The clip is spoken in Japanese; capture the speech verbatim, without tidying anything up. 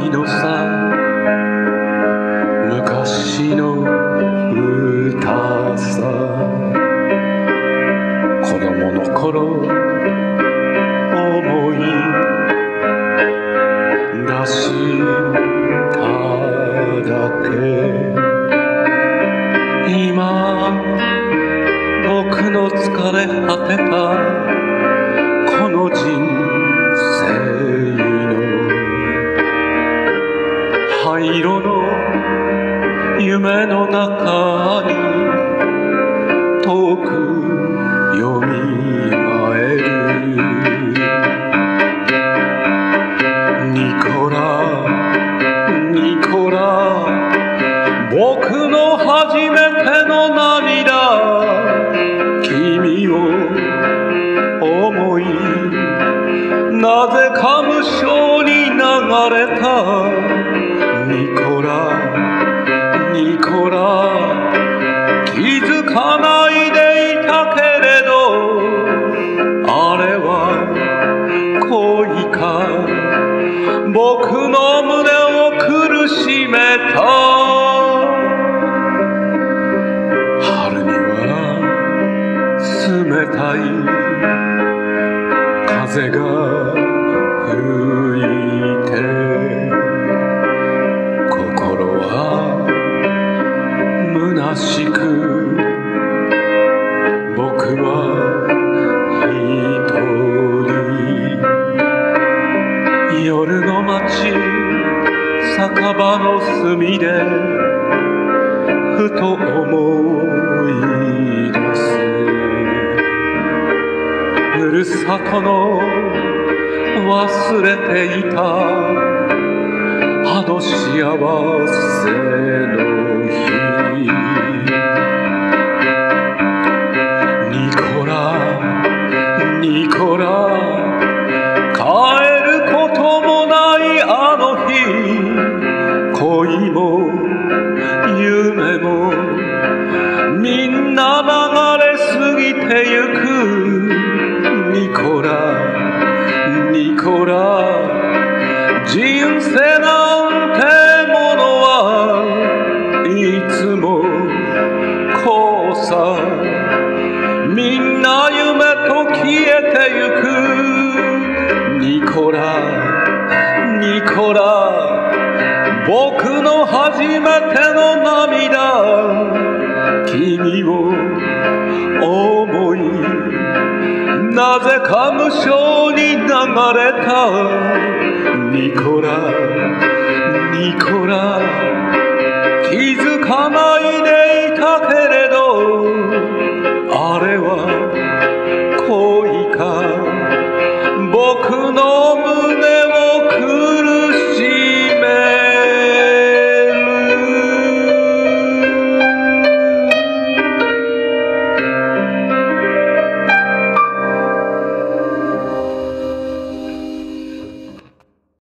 ないのさ昔の歌さ子供の頃思い出しただけ今僕の疲れ果てたこの人生の灰色の夢の中に遠くよみがえるニコラニコラ僕の初めての涙君を思いなぜか無性に流れたニコラニコラ気づかないでいたけれどあれは恋か僕の胸を苦しめた春には冷たい風が吹いて心は虚しく僕は一人夜の街酒場の隅でふと思い出すふるさとの忘れていたあの幸せの日ニコラニコラ帰ることもないあの日恋も夢もみんな流れ過ぎてゆくニコラニコラ人生なんてものはいつもこうさみんな夢と消えてゆくニコラニコラ僕の初めての涙君を思いなぜか無性に流れたニコラニコラ気づかないで